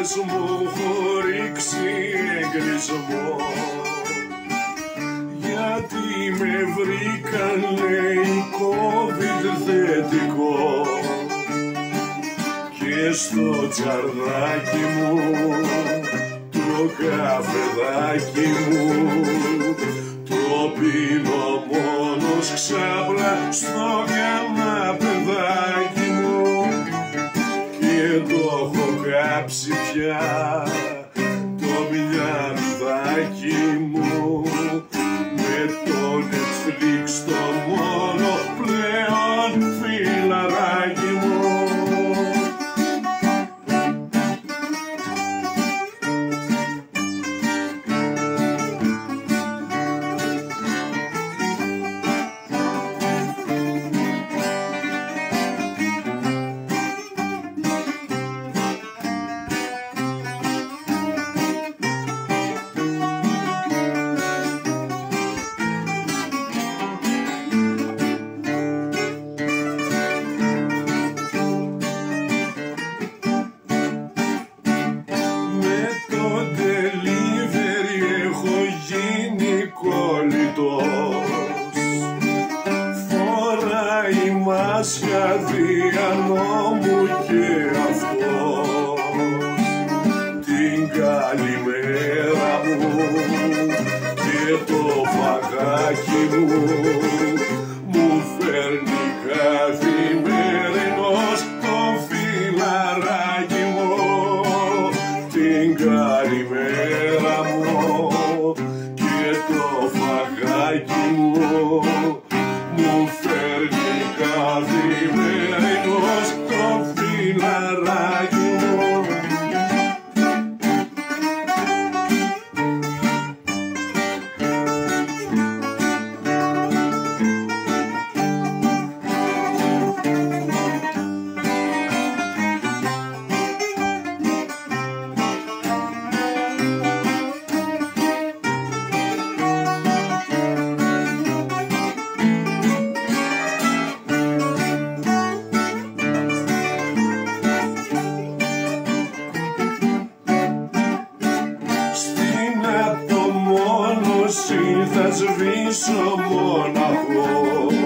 φίλες μου έχω ρίξει εγκλισμό, γιατί με βρήκαν λέει COVID θετικό και στο τσαρδάκι μου το καφεδάκι μου το πίνω μόνος ξάπλα στο καναπεδάκι μου και το έχω κάψει πια το μυαλουδάκι μου με το Netflix το μόνο πλέον φιλαράκι μου. Φοράει μάσκα διανόμου και αυτός την καλημέρα μου και το φαγάκι μου μου φέρνει καθημερινός το φιλαράκι μου την καλημέρα μου και το φαγάκι μου μου φέρνει καθημερινός το φιλαράκι μου. Θα σβήσω μοναχός